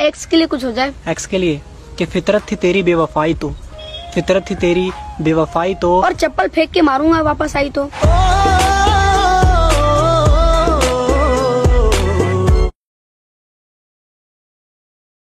X के लिए कुछ हो जाए। एक्स के लिए कि फितरत थी तेरी बेवफाई तो, फितरत थी तेरी बेवफाई तो, और चप्पल फेंक के मारूंगा वापस आई तो।